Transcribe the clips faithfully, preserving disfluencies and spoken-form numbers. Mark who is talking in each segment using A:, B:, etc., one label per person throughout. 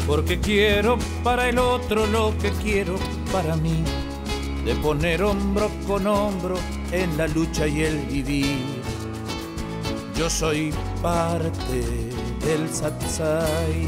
A: porque quiero para el otro lo que quiero para mí, de poner hombro con hombro en la lucha y el vivir. Yo soy parte del Satsai,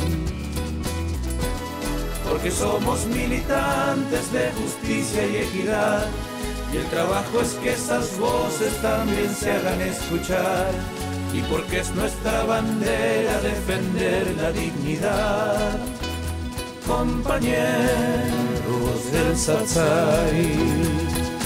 A: porque somos militantes de justicia y equidad, y el trabajo es que esas voces también se hagan escuchar, y porque es nuestra bandera defender la dignidad. Compañeros del Satsai.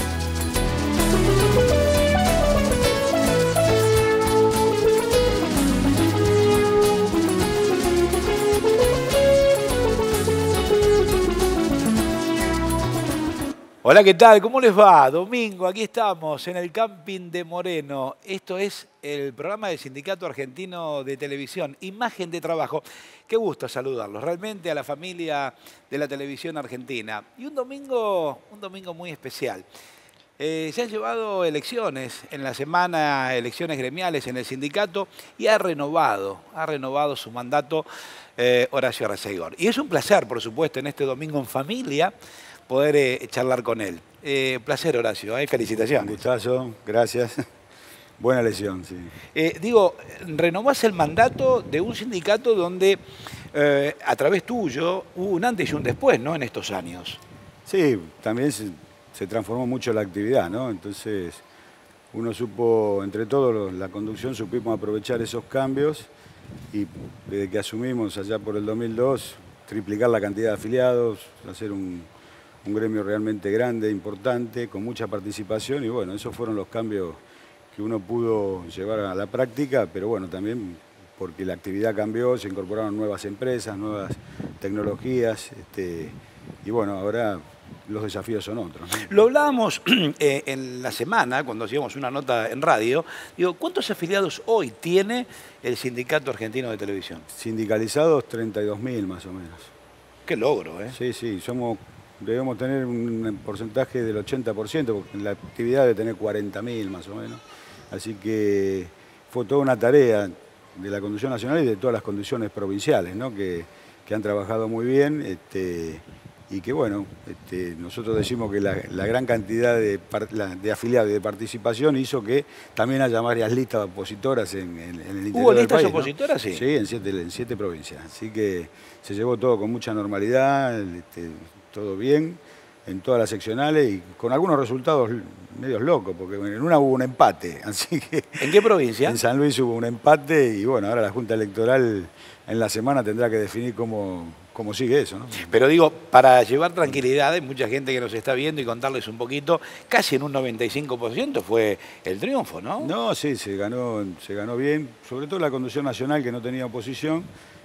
B: Hola, ¿qué tal? ¿Cómo les va? Domingo, aquí estamos en el Camping de Moreno. Esto es el programa del Sindicato Argentino de Televisión, Imagen de Trabajo. Qué gusto saludarlos, realmente a la familia de la televisión argentina. Y un domingo, un domingo muy especial. Eh, se han llevado elecciones en la semana, elecciones gremiales en el sindicato, y ha renovado, ha renovado su mandato eh, Horacio Arcegor. Y es un placer, por supuesto, en este domingo en familia, poder eh, charlar con él. Eh, placer, Horacio, ¿eh? Felicitaciones.
C: Un gustazo, gracias. Buena elección, sí.
B: Eh, digo, renovás el mandato de un sindicato donde eh, a través tuyo hubo un antes y un después, ¿no? En estos años.
C: Sí, también se, se transformó mucho la actividad, ¿no? Entonces, uno supo, entre todos, la conducción supimos aprovechar esos cambios y desde que asumimos allá por el dos mil dos, triplicar la cantidad de afiliados, hacer un un gremio realmente grande, importante, con mucha participación y bueno, esos fueron los cambios que uno pudo llevar a la práctica, pero bueno, también porque la actividad cambió, se incorporaron nuevas empresas, nuevas tecnologías, este, y bueno, ahora los desafíos son otros, ¿no?
B: Lo hablábamos eh, en la semana, cuando hacíamos una nota en radio, digo, ¿cuántos afiliados hoy tiene el Sindicato Argentino de Televisión?
C: Sindicalizados treinta y dos mil más o menos.
B: Qué logro, ¿eh?
C: Sí, sí, somos... Debemos tener un porcentaje del ochenta por ciento, porque la actividad debe tener cuarenta mil más o menos. Así que fue toda una tarea de la conducción nacional y de todas las conducciones provinciales, ¿no? que, que han trabajado muy bien este, y que, bueno, este, nosotros decimos que la, la gran cantidad de, de afiliados y de participación hizo que también haya varias listas opositoras en, en, en el interior
B: ¿Hubo
C: del
B: listas
C: país,
B: opositoras?
C: ¿no?
B: Sí.
C: Sí, en siete, en siete provincias. Así que se llevó todo con mucha normalidad, este, todo bien, en todas las seccionales y con algunos resultados medios locos, porque en una hubo un empate, así que...
B: ¿En qué provincia?
C: En San Luis hubo un empate y bueno, ahora la Junta Electoral en la semana tendrá que definir cómo, cómo sigue eso, ¿no?
B: Pero digo, para llevar tranquilidad, hay mucha gente que nos está viendo y contarles un poquito, casi en un noventa y cinco por ciento fue el triunfo, ¿no?
C: No, sí, se ganó, se ganó bien, sobre todo la conducción nacional que no tenía oposición,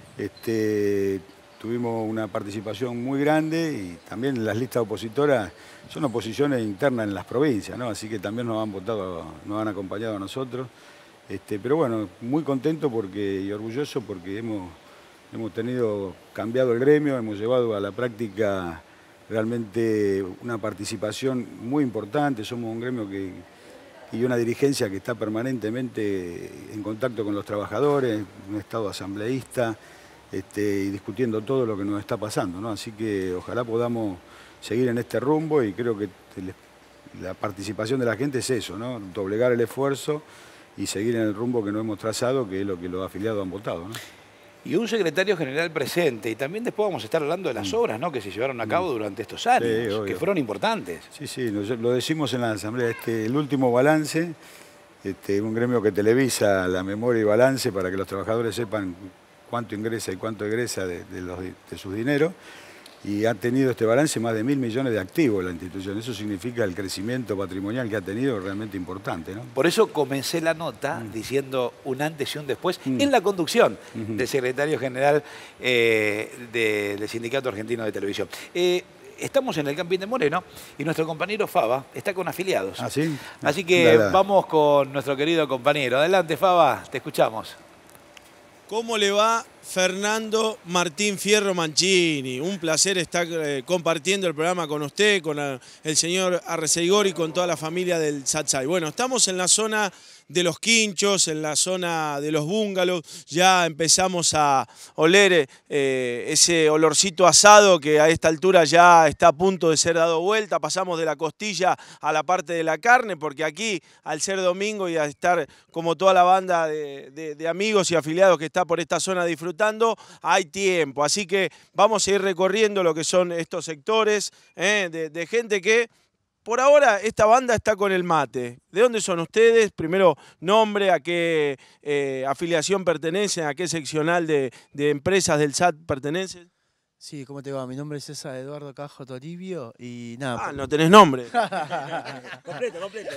C: este... Tuvimos una participación muy grande y también las listas opositoras son oposiciones internas en las provincias, ¿no? Así que también nos han votado, nos han acompañado a nosotros. Este, pero bueno, muy contento porque, y orgulloso porque hemos, hemos tenido cambiado el gremio, hemos llevado a la práctica realmente una participación muy importante. Somos un gremio que, y una dirigencia que está permanentemente en contacto con los trabajadores, un estado asambleísta. Este, y discutiendo todo lo que nos está pasando, ¿no? Así que ojalá podamos seguir en este rumbo y creo que la participación de la gente es eso, ¿no? Doblegar el esfuerzo y seguir en el rumbo que nos hemos trazado, que es lo que los afiliados han votado, ¿no?
B: Y un secretario general presente, y también después vamos a estar hablando de las
C: Mm.
B: obras, ¿no?, que se llevaron a cabo durante estos años,
C: Sí,
B: que fueron importantes.
C: Sí, sí, lo decimos en la asamblea, este, el último balance, este, un gremio que televisa la memoria y balance para que los trabajadores sepan cuánto ingresa y cuánto egresa de, de, los, de sus dineros, y ha tenido este balance más de mil millones de activos la institución. Eso significa el crecimiento patrimonial que ha tenido realmente importante, ¿no?
B: Por eso comencé la nota mm. diciendo un antes y un después mm. en la conducción mm-hmm. del secretario general eh, de, del Sindicato Argentino de Televisión. Eh, Estamos en el Camping de Moreno y nuestro compañero Faba está con afiliados.
C: ¿Ah, sí?
B: Así que
C: Dale, dale.
B: Vamos con nuestro querido compañero. Adelante, Faba, te escuchamos.
D: ¿Cómo le va Fernando Martín Fierro Mancini. Un placer estar eh, compartiendo el programa con usted, con a, el señor Arrecegor y con toda la familia del Satsai. Bueno, estamos en la zona de los quinchos, en la zona de los búngalos. Ya empezamos a oler eh, ese olorcito asado que a esta altura ya está a punto de ser dado vuelta. Pasamos de la costilla a la parte de la carne, porque aquí, al ser domingo y a estar como toda la banda de, de, de amigos y afiliados que está por esta zona disfrutando, hay tiempo. Así que vamos a ir recorriendo lo que son estos sectores eh, de, de gente que... Por ahora, esta banda está con el mate. ¿De dónde son ustedes? Primero, nombre, a qué eh, afiliación pertenecen, a qué seccional de, de empresas del S A T pertenecen.
E: Sí, ¿cómo te va? Mi nombre es César Eduardo Cajo Toribio y nada.
D: Ah, no tenés nombre.
E: completo, completo.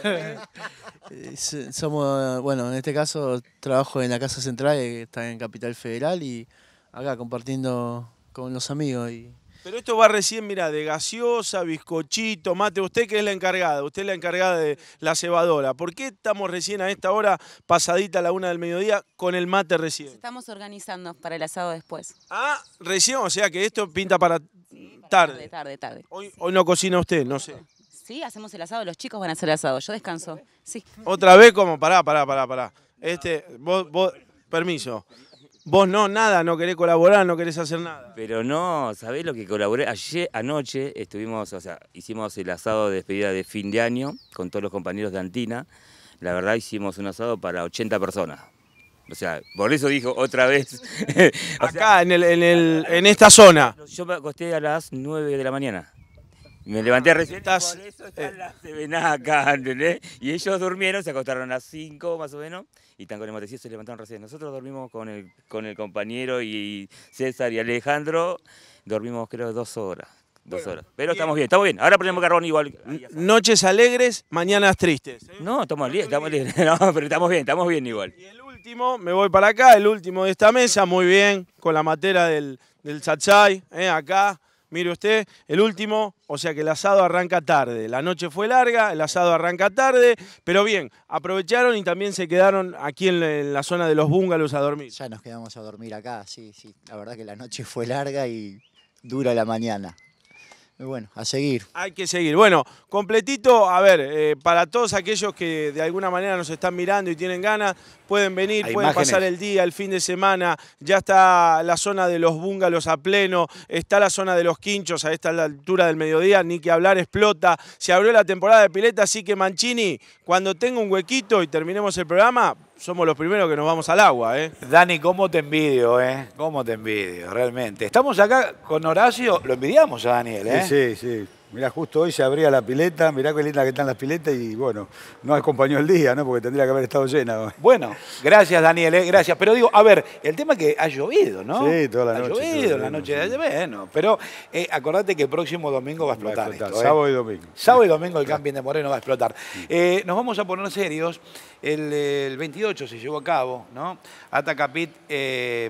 E: Somos, bueno, en este caso trabajo en la Casa Central, que está en Capital Federal, y acá compartiendo con los amigos. Y...
D: Pero esto va recién, mira, de gaseosa, bizcochito, mate. Usted que es la encargada, usted es la encargada de la cebadora. ¿Por qué estamos recién a esta hora, pasadita a la una del mediodía, con el mate recién?
F: Estamos organizando para el asado después.
D: Ah, recién, o sea que esto pinta para tarde.
F: Tarde, tarde, tarde.
D: Hoy, hoy no cocina usted, no sé.
F: Sí, hacemos el asado, los chicos van a hacer el asado, yo descanso. Sí.
D: Otra vez como, pará, pará, pará, pará. Este, vos, vos, permiso. Vos no, nada, no querés colaborar, no querés hacer nada.
G: Pero no, ¿sabés lo que colaboré? Ayer, anoche, estuvimos, o sea, hicimos el asado de despedida de fin de año con todos los compañeros de Antina. La verdad, hicimos un asado para ochenta personas. O sea, por eso dijo otra vez.
D: Acá, sea, en, el, en, el, en esta zona.
G: Yo me acosté a las nueve de la mañana. Me levanté recién,
D: Estás,
G: por eso están eh, las cebenas acá, ¿entendés? Y ellos durmieron, se acostaron a las cinco más o menos, y están con el matecito, se levantaron recién. Nosotros dormimos con el, con el compañero y César y Alejandro, dormimos creo dos horas. Dos bueno, horas. Pero bien. Estamos bien, estamos bien. Ahora ponemos carbón igual.
D: Noches alegres, mañanas tristes. ¿eh?
G: No, estamos bien, estamos bien. No, pero estamos bien, estamos bien igual.
D: Y el último, me voy para acá, el último de esta mesa, muy bien, con la matera del, del Satsai, ¿eh? Acá. Mire usted, el último, o sea que el asado arranca tarde. La noche fue larga, el asado arranca tarde, pero bien, aprovecharon y también se quedaron aquí en la, en la zona de los búngalos a dormir.
H: Ya nos quedamos a dormir acá, sí, sí. La verdad que la noche fue larga y dura la mañana. Bueno, a seguir.
D: Hay que seguir. Bueno, completito, a ver, eh, para todos aquellos que de alguna manera nos están mirando y tienen ganas, pueden venir,
B: Hay
D: pueden
B: imágenes.
D: pasar el día, el fin de semana. Ya está la zona de los búngalos a pleno, está la zona de los quinchos a esta altura del mediodía, ni que hablar, explota. Se abrió la temporada de pileta, así que Mancini, cuando tenga un huequito y terminemos el programa, somos los primeros que nos vamos al agua, ¿eh?
B: Dani, cómo te envidio, ¿eh? Cómo te envidio, realmente. Estamos acá con Horacio, lo envidiamos a Daniel, ¿eh?
C: Sí, sí, sí. Mirá, justo hoy se abría la pileta, mirá qué linda que están las piletas y bueno, no acompañó el día, ¿no? Porque tendría que haber estado llena.
B: Bueno, gracias Daniel, ¿eh? Gracias. Pero digo, a ver, el tema es que ha llovido, ¿no?
C: Sí, toda la
B: ha
C: noche.
B: Ha llovido la noche de ayer, bueno. Pero eh, acordate que el próximo domingo va a explotar,
C: va a explotar
B: esto, ¿eh?
C: Sábado y domingo.
B: Sábado y domingo el camping de Moreno va a explotar. Eh, nos vamos a poner serios. El, el veintiocho se llevó a cabo, ¿no? Atacapit... Eh,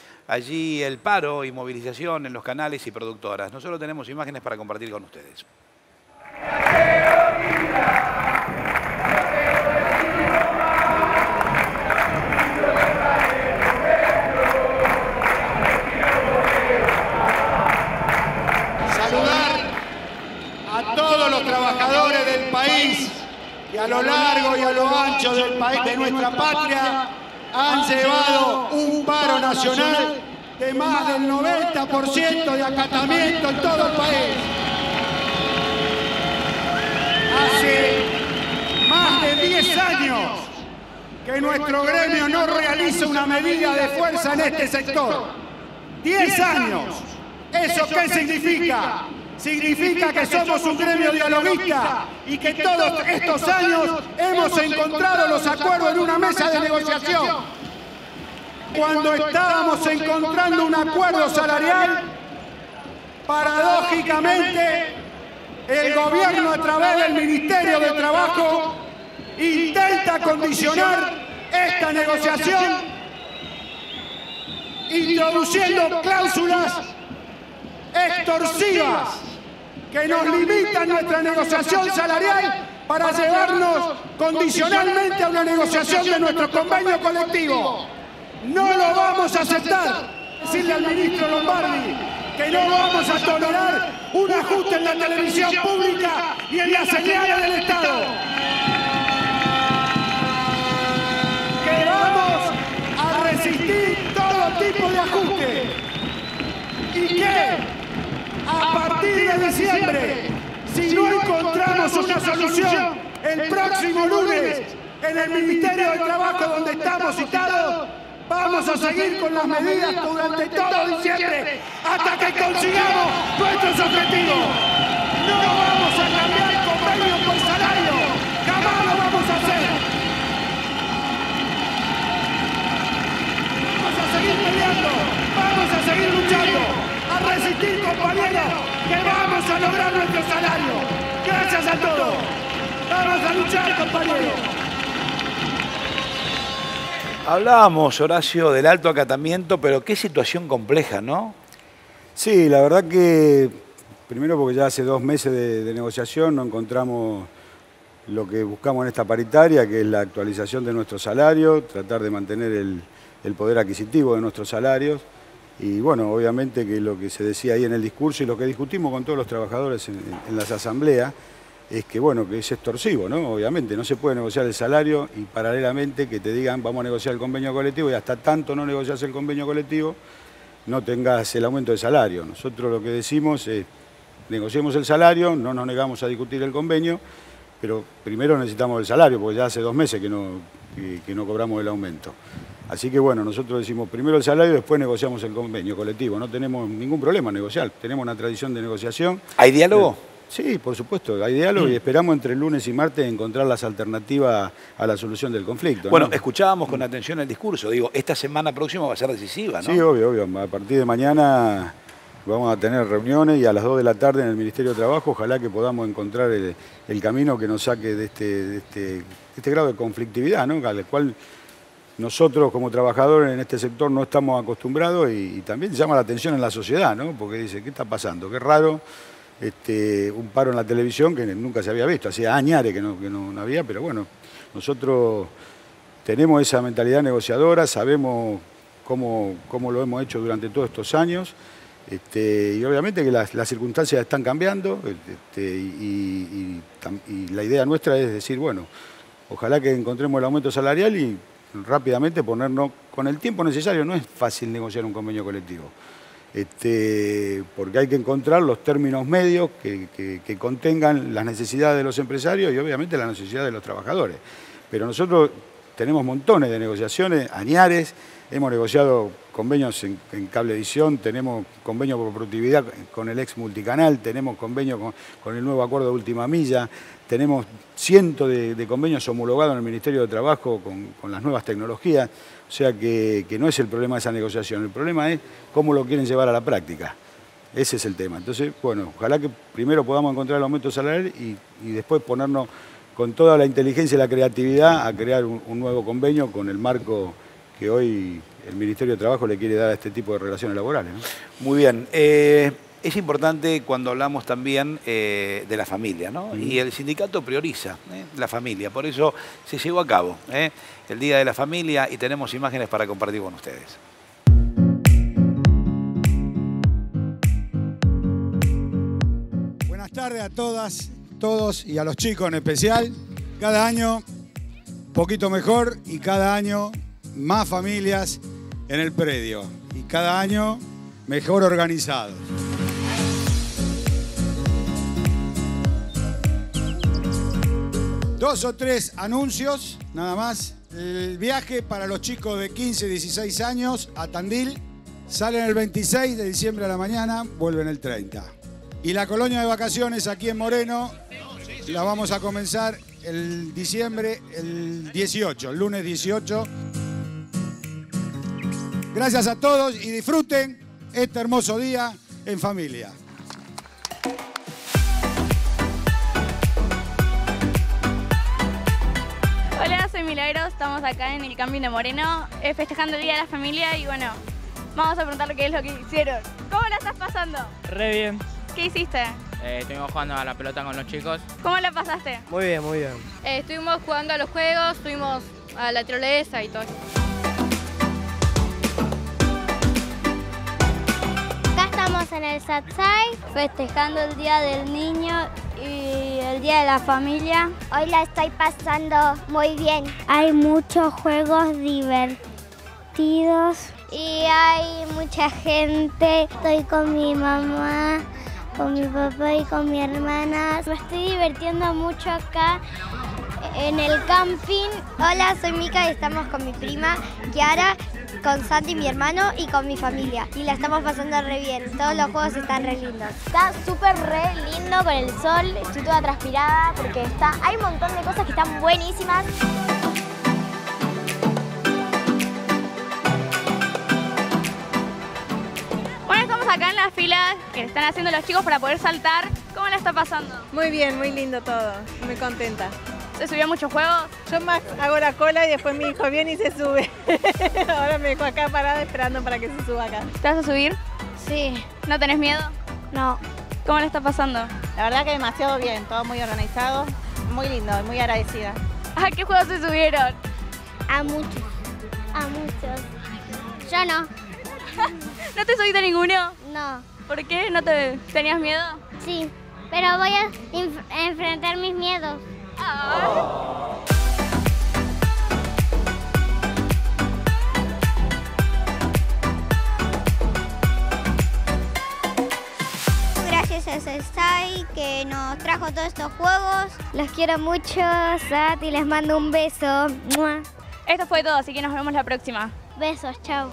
B: allí el paro y movilización en los canales y productoras. Nosotros tenemos imágenes para compartir con ustedes.
I: Saludar a todos los trabajadores del país que a lo largo y a lo ancho del país, de nuestra patria, han llevado un paro nacional de más del noventa por ciento de acatamiento en todo el país. Hace más de diez años que nuestro gremio no realiza una medida de fuerza en este sector. diez años. ¿Eso qué significa? Significa que somos un gremio dialoguista y que todos estos años hemos encontrado los acuerdos en una mesa de negociación. Cuando estábamos encontrando un acuerdo salarial, paradójicamente, el gobierno a través del Ministerio de Trabajo intenta condicionar esta negociación introduciendo cláusulas extorsivas que nos limitan nuestra negociación salarial para llevarnos condicionalmente a una negociación de nuestro convenio colectivo. No lo vamos a aceptar. Decirle al ministro Lombardi que no vamos a tolerar un ajuste en la televisión pública y en las señales del Estado. Que vamos a resistir todo tipo de ajuste. Y que a partir de diciembre, si no encontramos una solución el próximo lunes en el Ministerio de Trabajo donde estamos citados, vamos a seguir con las medidas durante todo diciembre hasta que consigamos nuestros objetivos. No vamos a cambiar convenio por salario, jamás lo vamos a hacer. Vamos a seguir peleando, vamos a seguir luchando, a resistir, compañeros, que vamos a lograr nuestro salario. Gracias a todos. Vamos a luchar, compañeros.
B: Hablábamos, Horacio, del alto acatamiento, pero qué situación compleja, ¿no?
C: Sí, la verdad que, primero porque ya hace dos meses de, de negociación no encontramos lo que buscamos en esta paritaria, que es la actualización de nuestro salario, tratar de mantener el, el poder adquisitivo de nuestros salarios. Y bueno, obviamente que lo que se decía ahí en el discurso y lo que discutimos con todos los trabajadores en, en las asambleas, es que bueno, que es extorsivo, ¿no? Obviamente, no se puede negociar el salario y paralelamente que te digan vamos a negociar el convenio colectivo y hasta tanto no negocias el convenio colectivo, no tengas el aumento de salario. Nosotros lo que decimos es, negociemos el salario, no nos negamos a discutir el convenio, pero primero necesitamos el salario, porque ya hace dos meses que no, que, que no cobramos el aumento. Así que bueno, nosotros decimos primero el salario y después negociamos el convenio colectivo. No tenemos ningún problema en negociar, tenemos una tradición de negociación.
B: ¿Hay diálogo?
C: Sí, por supuesto, hay diálogo y esperamos entre lunes y martes encontrar las alternativas a la solución del conflicto.
B: Bueno,
C: ¿no?
B: Escuchábamos con atención el discurso. Digo, esta semana próxima va a ser decisiva, ¿no?
C: Sí, obvio, obvio. A partir de mañana vamos a tener reuniones y a las dos de la tarde en el Ministerio de Trabajo ojalá que podamos encontrar el, el camino que nos saque de este, de este, de este grado de conflictividad, ¿no? Al cual nosotros como trabajadores en este sector no estamos acostumbrados y, y también llama la atención en la sociedad, ¿no? Porque dice, ¿qué está pasando? Qué raro. Este, un paro en la televisión que nunca se había visto, hacía años que, no, que no, no había, pero bueno, nosotros tenemos esa mentalidad negociadora, sabemos cómo, cómo lo hemos hecho durante todos estos años, este, y obviamente que las, las circunstancias están cambiando, este, y, y, y la idea nuestra es decir, bueno, ojalá que encontremos el aumento salarial y rápidamente ponernos con el tiempo necesario. No es fácil negociar un convenio colectivo. Este, porque hay que encontrar los términos medios que, que, que contengan las necesidades de los empresarios y obviamente las necesidades de los trabajadores. Pero nosotros tenemos montones de negociaciones, añares, hemos negociado convenios en, en Cablevisión, tenemos convenio por productividad con el ex multicanal, tenemos convenio con, con el nuevo acuerdo de última milla, tenemos cientos de, de convenios homologados en el Ministerio de Trabajo con, con las nuevas tecnologías. O sea que, que no es el problema de esa negociación, el problema es cómo lo quieren llevar a la práctica. Ese es el tema. Entonces, bueno, ojalá que primero podamos encontrar el aumento salarial y, y después ponernos con toda la inteligencia y la creatividad a crear un, un nuevo convenio con el marco que hoy el Ministerio de Trabajo le quiere dar a este tipo de relaciones laborales, ¿no?
B: Muy bien. Eh, es importante cuando hablamos también eh, de la familia, ¿no? Mm. Y el sindicato prioriza ¿eh? la familia, por eso se llevó a cabo ¿eh? el Día de la Familia y tenemos imágenes para compartir con ustedes.
I: Buenas tardes a todas, todos y a los chicos en especial. Cada año un poquito mejor y cada año más familias en el predio y cada año mejor organizados. Dos o tres anuncios, nada más. El viaje para los chicos de quince, dieciséis años a Tandil salen el veintiséis de diciembre a la mañana, vuelven el treinta. Y la colonia de vacaciones aquí en Moreno la vamos a comenzar el diciembre, el dieciocho, el lunes dieciocho. Gracias a todos y disfruten este hermoso día en familia.
J: Hola, soy Milagros, estamos acá en el camping de Moreno eh, festejando el Día de la Familia y bueno, vamos a preguntarle qué es lo que hicieron. ¿Cómo la estás pasando?
K: Re bien.
J: ¿Qué hiciste?
K: Eh, estuvimos jugando a la pelota con los chicos.
J: ¿Cómo la pasaste?
K: Muy bien, muy bien.
J: Eh, estuvimos jugando a los juegos, fuimos a la tirolesa y todo.
L: estamos en el Satsai festejando el Día del Niño y el Día de la Familia. Hoy la estoy pasando muy bien. Hay muchos juegos divertidos y hay mucha gente. Estoy con mi mamá, con mi papá y con mi hermana. Me estoy divirtiendo mucho acá en el camping. Hola, soy Mica y estamos con mi prima Kiara, con Santi, mi hermano, y con mi familia. Y la estamos pasando re bien. Todos los juegos están re lindos. Está súper re lindo con el sol. Estoy toda transpirada porque está, hay un montón de cosas que están buenísimas.
J: Bueno, estamos acá en la fila que están haciendo los chicos para poder saltar. ¿Cómo la está pasando?
M: Muy bien, muy lindo todo. Muy contenta.
J: ¿Se subió a muchos juegos?
M: Yo más hago la cola y después mi hijo viene y se sube. Ahora me dejo acá parada esperando para que se suba acá.
J: ¿Te vas a subir?
L: Sí.
J: ¿No tenés miedo?
L: No.
J: ¿Cómo le está pasando?
M: La verdad que demasiado bien, todo muy organizado, muy lindo, muy agradecida.
J: ¿A qué juegos se subieron?
L: A muchos. A muchos. Yo no.
J: ¿No te subiste a ninguno?
L: No.
J: ¿Por qué? ¿No te tenías miedo?
L: Sí, pero voy a enf- enfrentar mis miedos.
J: Ah.
L: Gracias a Satsai que nos trajo todos estos juegos. Los quiero mucho, Sat, y les mando un beso. ¡Mua!
J: Esto fue todo, así que nos vemos la próxima.
L: Besos, chao.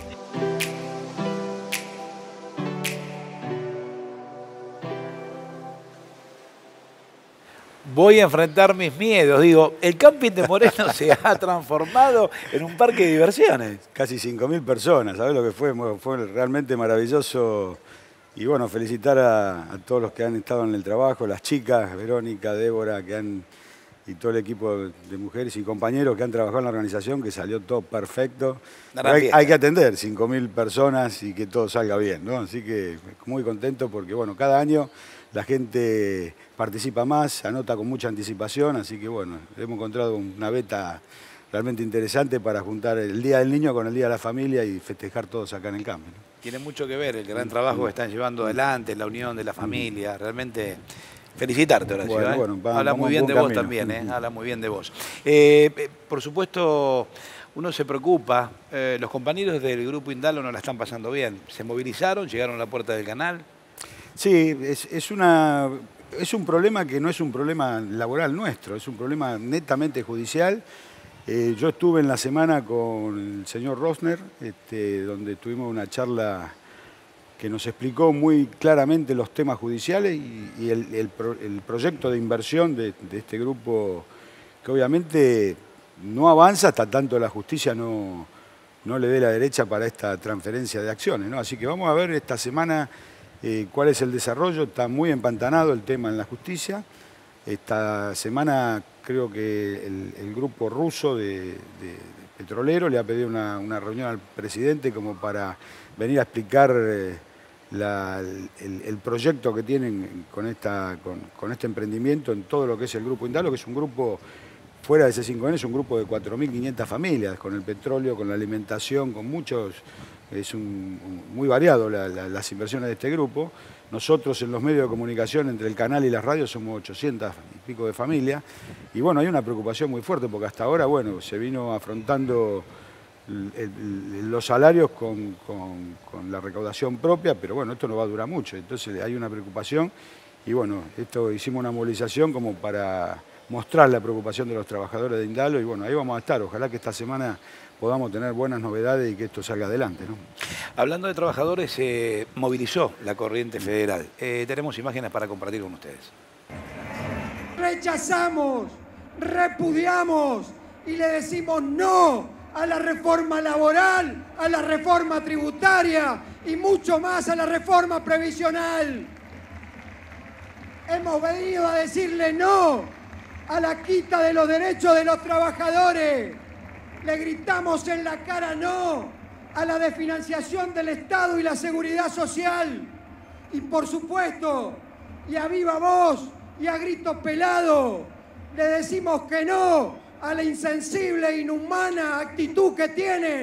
B: Voy a enfrentar mis miedos. Digo, el camping de Moreno se ha transformado en un parque de diversiones.
C: Casi cinco mil personas, ¿sabés lo que fue? Fue realmente maravilloso. Y bueno, felicitar a, a todos los que han estado en el trabajo, las chicas, Verónica, Débora, que han, y todo el equipo de mujeres y compañeros que han trabajado en la organización, que salió todo perfecto. Hay, hay que atender cinco mil personas y que todo salga bien, ¿no? Así que muy contento porque, bueno, cada año la gente participa más, anota con mucha anticipación, así que bueno, hemos encontrado una beta realmente interesante para juntar el Día del Niño con el Día de la Familia y festejar todos acá en el campo, ¿no?
B: Tiene mucho que ver el gran trabajo que están llevando adelante, la unión de la familia, realmente felicitarte, Horacio.
C: Bueno,
B: ¿eh?
C: bueno, va,
B: Habla muy bien de vos camino. también, ¿eh? Habla muy bien de vos. Eh, por supuesto, uno se preocupa, eh, los compañeros del Grupo Indalo no la están pasando bien, se movilizaron, llegaron a la puerta del canal.
C: Sí, es, es, una, es un problema que no es un problema laboral nuestro, es un problema netamente judicial. Eh, yo estuve en la semana con el señor Rosner, este, donde tuvimos una charla que nos explicó muy claramente los temas judiciales y, y el, el, pro, el proyecto de inversión de, de este grupo, que obviamente no avanza hasta tanto la justicia no, no le dé la derecha para esta transferencia de acciones, ¿no? Así que vamos a ver esta semana Eh, cuál es el desarrollo. Está muy empantanado el tema en la justicia. Esta semana creo que el, el grupo ruso de, de, de petrolero le ha pedido una, una reunión al presidente como para venir a explicar eh, la, el, el proyecto que tienen con, esta, con, con este emprendimiento en todo lo que es el Grupo Indalo, que es un grupo, fuera de C cinco N, es un grupo de cuatro mil quinientas familias, con el petróleo, con la alimentación, con muchos... Es un, un, muy variado la, la, las inversiones de este grupo. Nosotros en los medios de comunicación, entre el canal y las radios, somos ochocientas y pico de familias. Y bueno, hay una preocupación muy fuerte porque hasta ahora, bueno, se vino afrontando el, el, los salarios con, con, con la recaudación propia, pero bueno, esto no va a durar mucho. Entonces hay una preocupación y bueno, esto hicimos una movilización como para mostrar la preocupación de los trabajadores de Indalo y bueno, ahí vamos a estar. Ojalá que esta semana podamos tener buenas novedades y que esto salga adelante, ¿no?
B: Hablando de trabajadores, se eh, movilizó la corriente federal. Eh, tenemos imágenes para compartir con ustedes.
N: Rechazamos, repudiamos y le decimos no a la reforma laboral, a la reforma tributaria y mucho más a la reforma previsional. Hemos venido a decirle no a la quita de los derechos de los trabajadores. Le gritamos en la cara no a la desfinanciación del Estado y la seguridad social. Y por supuesto, y a viva voz y a grito pelado, le decimos que no a la insensible e inhumana actitud que tienen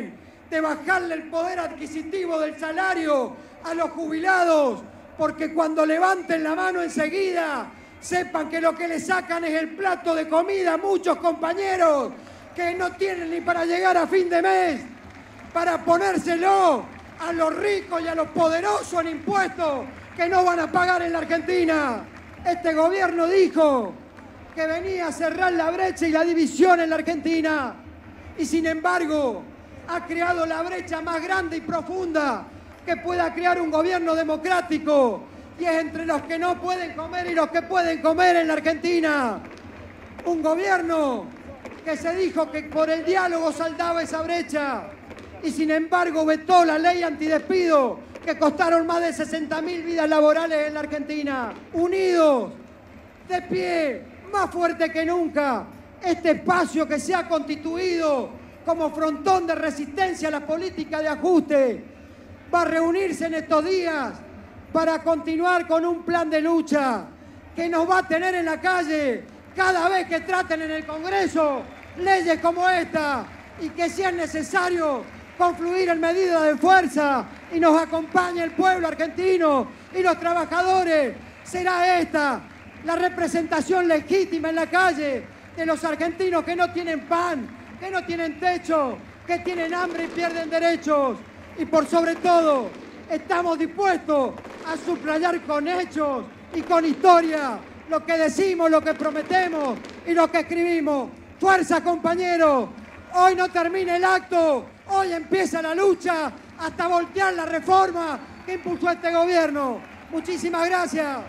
N: de bajarle el poder adquisitivo del salario a los jubilados, porque cuando levanten la mano enseguida, sepan que lo que le sacan es el plato de comida a muchos compañeros que no tienen ni para llegar a fin de mes, para ponérselo a los ricos y a los poderosos en impuestos que no van a pagar en la Argentina. Este gobierno dijo que venía a cerrar la brecha y la división en la Argentina, y sin embargo ha creado la brecha más grande y profunda que pueda crear un gobierno democrático, y es entre los que no pueden comer y los que pueden comer en la Argentina. Un gobierno que se dijo que por el diálogo saldaba esa brecha, y sin embargo vetó la ley antidespido, que costaron más de sesenta mil vidas laborales en la Argentina. Unidos, de pie, más fuerte que nunca, este espacio que se ha constituido como frontón de resistencia a la política de ajuste va a reunirse en estos días para continuar con un plan de lucha que nos va a tener en la calle cada vez que traten en el Congreso leyes como esta, y que si es necesario confluir en medidas de fuerza y nos acompañe el pueblo argentino y los trabajadores, será esta la representación legítima en la calle de los argentinos que no tienen pan, que no tienen techo, que tienen hambre y pierden derechos. Y por sobre todo, estamos dispuestos a subrayar con hechos y con historia lo que decimos, lo que prometemos y lo que escribimos. ¡Fuerza, compañeros! Hoy no termina el acto, hoy empieza la lucha hasta voltear la reforma que impulsó este gobierno. Muchísimas gracias.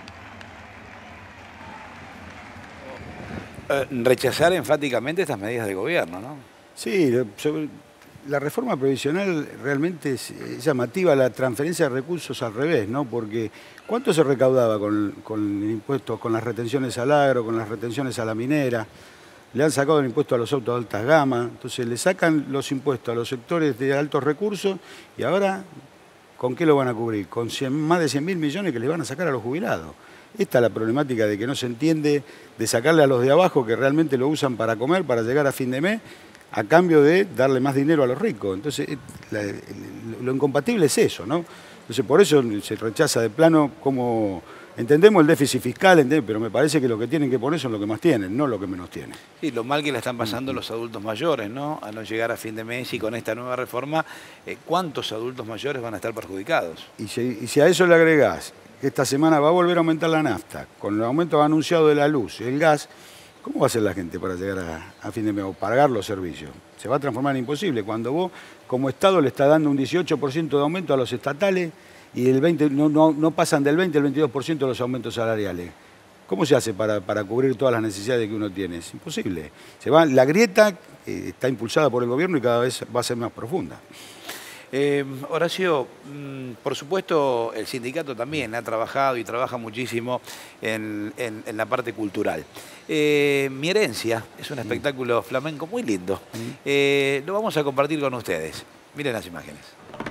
B: Eh, rechazar enfáticamente estas medidas de gobierno, ¿no?
C: Sí, sobre la reforma previsional realmente es, es llamativa, la transferencia de recursos al revés, ¿no? Porque ¿cuánto se recaudaba con, con el impuesto, con las retenciones al agro, con las retenciones a la minera? Le han sacado el impuesto a los autos de alta gama, entonces le sacan los impuestos a los sectores de altos recursos y ahora, ¿con qué lo van a cubrir? Con cien, más de cien mil millones que le van a sacar a los jubilados. Esta es la problemática de que no se entiende, de sacarle a los de abajo que realmente lo usan para comer, para llegar a fin de mes, a cambio de darle más dinero a los ricos. Entonces, la, lo incompatible es eso, ¿no? Entonces, por eso se rechaza de plano como... Entendemos el déficit fiscal, ¿entendés? Pero me parece que lo que tienen que poner son lo que más tienen, no lo que menos tienen.
B: Sí, lo mal que la están pasando los adultos mayores, ¿no? A no llegar a fin de mes, y con esta nueva reforma, eh, ¿cuántos adultos mayores van a estar perjudicados?
C: Y si, y si a eso le agregás que esta semana va a volver a aumentar la nafta, con el aumento anunciado de la luz y el gas, ¿cómo va a hacer la gente para llegar a, a fin de mes o pagar los servicios? Se va a transformar en imposible cuando vos, como Estado, le está dando un dieciocho por ciento de aumento a los estatales y el veinte, no, no, no pasan del veinte al veintidós por ciento de los aumentos salariales. ¿Cómo se hace para, para cubrir todas las necesidades que uno tiene? Es imposible. Se va, la grieta eh, está impulsada por el gobierno y cada vez va a ser más profunda.
B: Eh, Horacio, por supuesto el sindicato también ha trabajado y trabaja muchísimo en, en, en la parte cultural. Eh, Mi Herencia es un espectáculo flamenco muy lindo. Eh, lo vamos a compartir con ustedes. Miren las imágenes.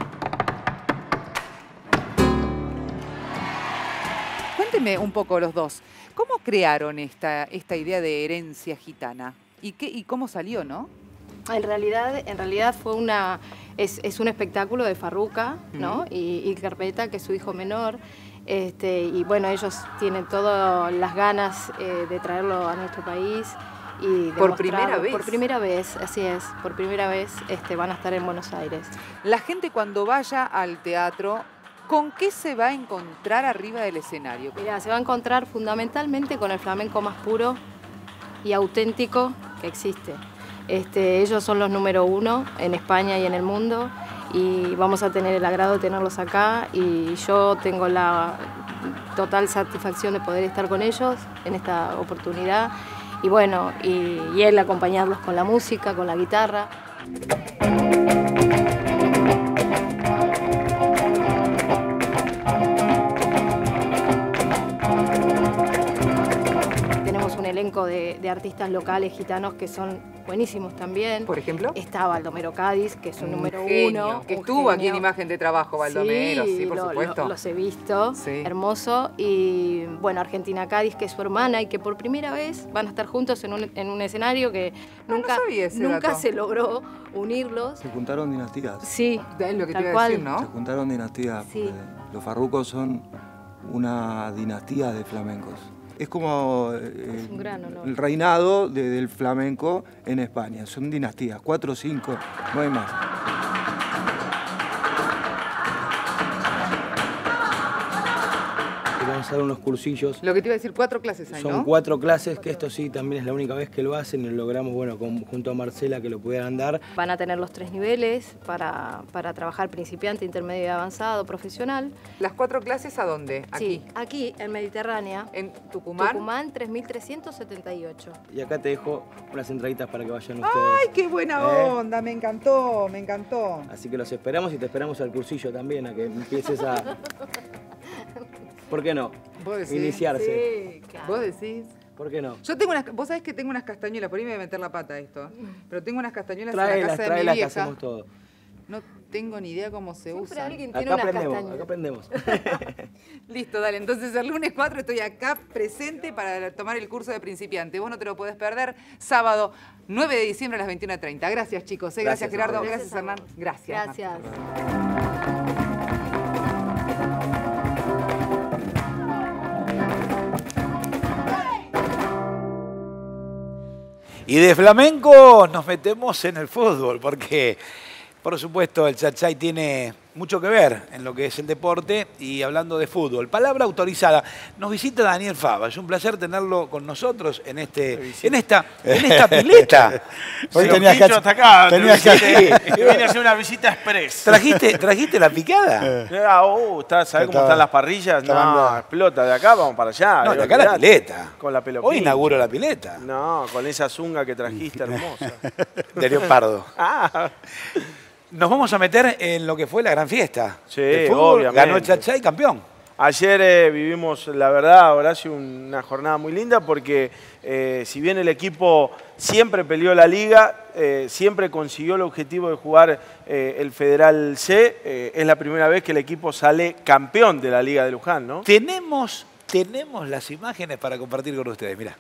O: Cuéntenme un poco los dos. ¿Cómo crearon esta, esta idea de herencia gitana? ¿Y, qué, y cómo salió, no?
P: En realidad, en realidad fue una, es, es un espectáculo de Farruca, ¿no? Uh-huh. y, y Carpeta, que es su hijo menor. Este, y bueno, ellos tienen todas las ganas eh, de traerlo a nuestro país. Y
O: ¿Por primera vez?
P: Por primera vez, así es. Por primera vez este, van a estar en Buenos Aires.
O: La gente cuando vaya al teatro, ¿con qué se va a encontrar arriba del escenario?
P: Mira, se va a encontrar fundamentalmente con el flamenco más puro y auténtico que existe. Este, ellos son los número uno en España y en el mundo, y vamos a tener el agrado de tenerlos acá, y yo tengo la total satisfacción de poder estar con ellos en esta oportunidad, y bueno, y, y él acompañarlos con la música, con la guitarra. elenco de, de artistas locales gitanos que son buenísimos también.
O: ¿Por ejemplo?
P: Está Baldomero Cádiz, que es un, un número
O: genio,
P: uno.
O: Que
P: un
O: estuvo
P: genio.
O: aquí en Imagen de Trabajo, Baldomero, sí, sí por
P: lo,
O: supuesto.
P: Lo, los he visto,
O: sí.
P: Hermoso. Y bueno, Argentina Cádiz, que es su hermana y que por primera vez van a estar juntos en un, en un escenario que
O: no,
P: nunca,
O: no sabía ese
P: nunca
O: dato.
P: se logró unirlos.
Q: Se juntaron dinastías.
P: Sí,
O: es lo que
P: tal
O: te iba
P: cual.
O: a decir, ¿no?
Q: Se juntaron dinastías.
P: Sí.
Q: Los farrucos son una dinastía de flamencos. Es como eh,
P: es un gran honor.
Q: el reinado de, del flamenco en España. Son dinastías, cuatro o cinco, no hay más.
R: Vamos a dar unos cursillos.
O: Lo que te iba a decir, cuatro clases hay,
R: Son
O: ¿no?
R: cuatro clases, que esto sí también es la única vez que lo hacen y lo logramos, bueno, con, junto a Marcela que lo pudieran dar.
P: Van a tener los tres niveles para, para trabajar principiante, intermedio y avanzado, profesional.
O: ¿Las cuatro clases a dónde? Aquí.
P: Sí, aquí en Mediterránea.
O: ¿En Tucumán?
P: Tucumán, tres mil trescientos setenta y ocho.
R: Y acá te dejo unas entraditas para que vayan ustedes.
O: ¡Ay, qué buena
R: ¿Eh?
O: onda! Me encantó, me encantó.
R: Así que los esperamos y te esperamos al cursillo también, a que empieces a... ¿Por qué no?
O: ¿Vos decís?
R: Iniciarse.
P: Sí, claro.
O: ¿Vos decís?
R: ¿Por qué no?
O: Yo tengo unas, vos sabés que tengo unas castañuelas, por ahí me voy a meter la pata a esto, pero tengo unas castañuelas
R: Tráelas,
O: en la casa de mi
R: tráelas que
O: vieja.
R: hacemos todo.
O: No tengo ni idea cómo se
P: Siempre
O: usan.
P: alguien tiene
R: Acá
P: una
R: aprendemos,
P: castaña.
R: acá aprendemos.
O: Listo, dale. Entonces el lunes cuatro estoy acá presente para tomar el curso de principiante. Vos no te lo podés perder. Sábado nueve de diciembre a las veintiuna treinta. Gracias, chicos. ¿eh? Gracias,
R: Gracias,
O: Gerardo.
R: Gracias,
O: Gracias, Hernán. Gracias.
P: Gracias.
B: Y de flamenco nos metemos en el fútbol, porque por supuesto el Satsai tiene mucho que ver en lo que es el deporte y hablando de fútbol. Palabra autorizada. Nos visita Daniel Fava. Es un placer tenerlo con nosotros en este, en esta, en esta pileta.
D: Hoy
B: Sí,
D: tenías que hasta acá.
B: tenías
D: Te
B: que-
D: visité. Yo vine a hacer una visita express.
B: ¿Trajiste, ¿Trajiste la picada?
D: Ah, uh, está- ¿sabés cómo están las parrillas? No, explota. De acá vamos para allá.
B: No, de
D: eh,
B: acá la
D: olvidate.
B: pileta.
D: Con la pelopincha.
B: Hoy inauguro la pileta.
D: No, con esa zunga que trajiste hermosa.
B: De leopardo.
D: Ah,
B: Nos vamos a meter en lo que fue la gran fiesta.
D: Sí,
B: del fútbol.
D: obviamente.
B: Ganó el Satsai campeón.
D: ayer eh, vivimos, la verdad, Horacio, una jornada muy linda porque eh, si bien el equipo siempre peleó la liga, eh, siempre consiguió el objetivo de jugar eh, el Federal C, eh, es la primera vez que el equipo sale campeón de la Liga de Luján, ¿no?
B: Tenemos, tenemos las imágenes para compartir con ustedes, mirá.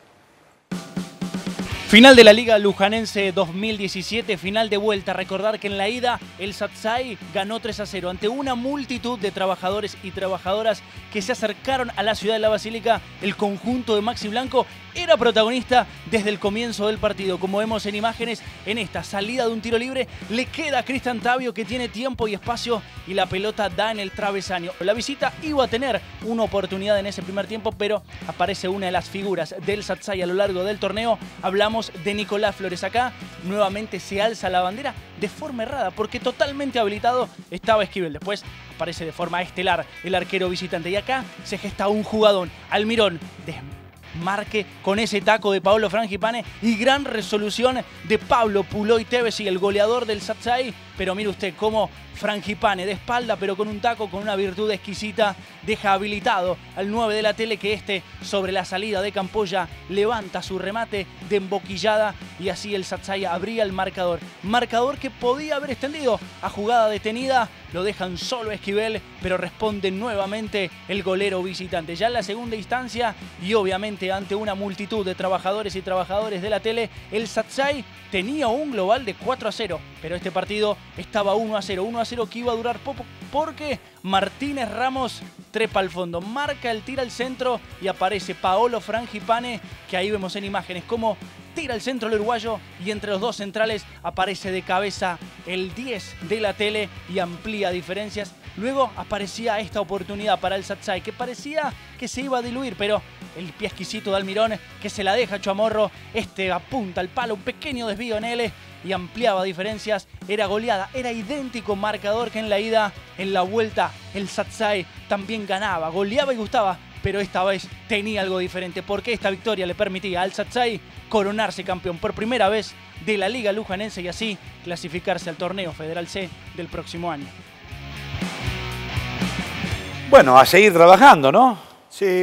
S: Final de la Liga Lujanense dos mil diecisiete, final de vuelta. Recordar que en la ida el Satsai ganó tres a cero ante una multitud de trabajadores y trabajadoras que se acercaron a la ciudad de la Basílica. El conjunto de Maxi Blanco era protagonista desde el comienzo del partido. Como vemos en imágenes, en esta salida de un tiro libre le queda a Cristian Tavio, que tiene tiempo y espacio y la pelota da en el travesaño. La visita iba a tener una oportunidad en ese primer tiempo, pero aparece una de las figuras del Satsai a lo largo del torneo. Hablamos de Nicolás Flores. Acá nuevamente se alza la bandera de forma errada porque totalmente habilitado estaba Esquivel. Después aparece de forma estelar el arquero visitante y acá se gesta un jugadón. Almirón desmarque con ese taco de Paolo Frangipane y gran resolución de Pablo Puloy Tevez y el goleador del Satsai. Pero mire usted cómo Frangipane de espalda, pero con un taco, con una virtud exquisita, deja habilitado al nueve de la tele, que este sobre la salida de Campoya levanta su remate de emboquillada y así el Satsai abría el marcador. Marcador que podía haber extendido a jugada detenida, lo dejan solo Esquivel, pero responde nuevamente el golero visitante. Ya en la segunda instancia y obviamente ante una multitud de trabajadores y trabajadores de la tele, el Satsai tenía un global de cuatro a cero, pero este partido estaba uno a cero, uno a cero que iba a durar poco porque Martínez Ramos trepa al fondo, marca el tiro al centro y aparece Paolo Frangipane, que ahí vemos en imágenes cómo tira al centro el uruguayo y entre los dos centrales aparece de cabeza el diez de la tele y amplía diferencias. Luego aparecía esta oportunidad para el Satsai que parecía que se iba a diluir, pero el pie exquisito de Almirón que se la deja a Chamorro, este apunta al palo, un pequeño desvío en él y ampliaba diferencias. Era goleada, era idéntico marcador que en la ida. En la vuelta el Satsai también ganaba, goleaba y gustaba, pero esta vez tenía algo diferente porque esta victoria le permitía al Satsai coronarse campeón por primera vez de la Liga Lujanense y así clasificarse al torneo Federal C del próximo año.
B: Bueno, a seguir trabajando, ¿no?
C: Sí,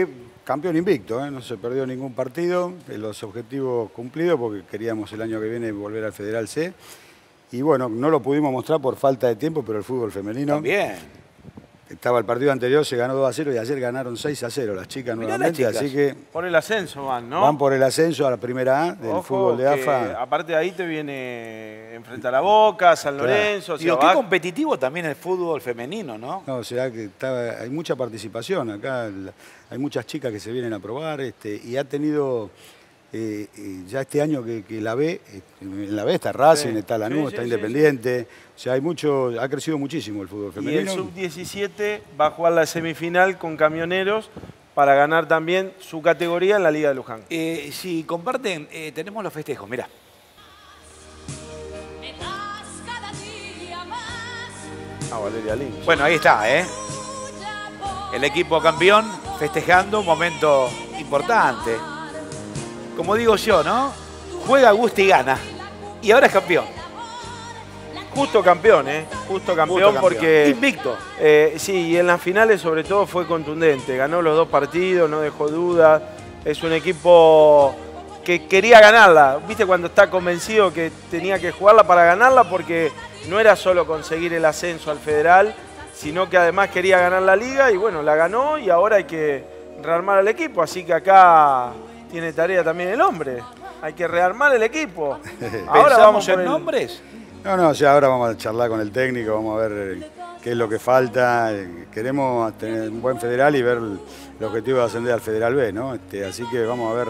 C: campeón invicto, ¿eh? No se perdió ningún partido, los objetivos cumplidos porque queríamos el año que viene volver al Federal C. Y bueno, no lo pudimos mostrar por falta de tiempo, pero el fútbol femenino...
B: También.
C: Estaba el partido anterior, se ganó dos a cero y ayer ganaron seis a cero las chicas
D: Mirá
C: nuevamente,
D: las chicas.
C: así que...
D: Por el ascenso van, ¿no?
C: Van por el ascenso a la primera A del
D: Ojo
C: fútbol de A F A.
D: que, aparte de ahí te viene enfrente a la Boca, San
C: Claro.
D: Lorenzo... o sea,
B: Digo, qué
D: va-
B: competitivo también el fútbol femenino, ¿no?
C: No, o sea que está- hay mucha participación acá, la- hay muchas chicas que se vienen a probar este, y ha tenido eh, eh, ya este año que, que la B, eh, en la B está Racing,
D: Sí.
C: está Lanús,
D: Sí, sí,
C: está
D: sí,
C: Independiente, o sea, hay mucho, ha crecido muchísimo el fútbol
D: Y el
C: femenino.
D: sub diecisiete va a jugar la semifinal con Camioneros para ganar también su categoría en la Liga de Luján.
B: Eh, si comparten, eh, tenemos los festejos, mirá.
D: Ah, Valeria Lynch.
B: Bueno, ahí está, ¿eh? El equipo campeón festejando un momento importante. Como digo yo, ¿no? Juega, gusta y gana. Y ahora es campeón.
D: Justo campeón, ¿eh? Justo campeón,
B: Justo campeón.
D: porque...
B: Invicto.
D: Eh, sí, y en las finales sobre todo fue contundente. Ganó los dos partidos, no dejó dudas. Es un equipo que quería ganarla. ¿Viste cuando está convencido que tenía que jugarla para ganarla? Porque no era solo conseguir el ascenso al Federal, sino que además quería ganar la Liga y bueno, la ganó y ahora hay que rearmar al equipo. Así que acá tiene tarea también el hombre. Hay que rearmar el equipo. Ahora vamos
B: en
D: por el...
B: nombres.
C: No, no, o sea, ahora vamos a charlar con el técnico, vamos a ver eh, qué es lo que falta. Eh, Queremos tener un buen Federal y ver el, el objetivo de ascender al Federal B, ¿no? Este, así que vamos a ver,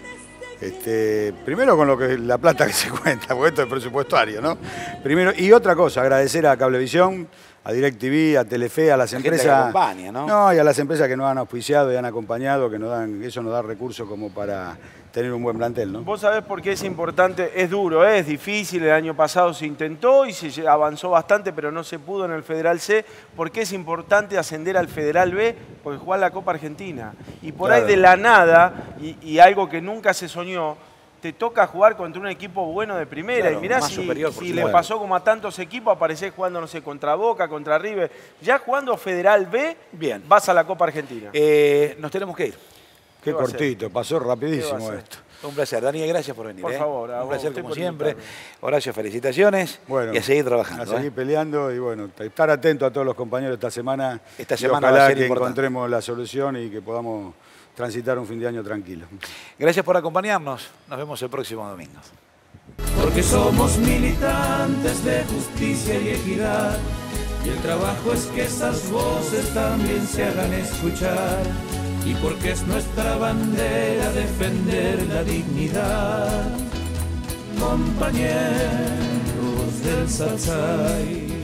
C: este, primero con lo que la plata que se cuenta, porque esto es presupuestario, ¿no? Primero, y otra cosa, agradecer a Cablevisión, a DirecTV, a Telefe, a las
B: La gente que
C: empresas.
B: acompaña, ¿no?
C: No, y a las empresas que nos han auspiciado y han acompañado, que nos dan, eso nos da recursos como para tener un buen plantel, ¿no?
D: Vos sabés por qué es importante, es duro, ¿eh? Es difícil, el año pasado se intentó y se avanzó bastante, pero no se pudo en el Federal C. ¿Por qué es importante ascender al Federal B? Porque jugar la Copa Argentina. Y por
C: Claro.
D: ahí de la nada, y, y algo que nunca se soñó, te toca jugar contra un equipo bueno de primera.
B: Claro,
D: y mirá
B: más
D: si,
B: superior, por
D: si le
B: supuesto.
D: pasó como a tantos equipos, aparecés jugando, no sé, contra Boca, contra River. Ya jugando Federal B,
B: Bien.
D: vas a la Copa Argentina.
B: Eh, nos tenemos que ir.
C: Qué
D: va a ser?
C: cortito, pasó
D: ¿Qué va
C: rapidísimo
D: a ser?
C: esto.
B: Un placer. Daniel, gracias por venir.
D: Por
B: ¿eh?
D: favor, a
B: un
D: vos,
B: placer
D: usted
B: como
D: por
B: siempre.
D: invitarme.
B: Horacio, felicitaciones.
C: Bueno,
B: y a seguir trabajando.
C: A seguir
B: ¿eh?
C: peleando y bueno, estar atento a todos los compañeros esta semana.
B: Esta
C: Y
B: semana
C: ojalá
B: va a ser
C: que
B: importante.
C: encontremos la solución y que podamos transitar un fin de año tranquilo.
B: Gracias por acompañarnos. Nos vemos el próximo domingo.
A: Porque somos militantes de justicia y equidad. Y el trabajo es que esas voces también se hagan escuchar. Y porque es nuestra bandera defender la dignidad. Compañeros del Satsai.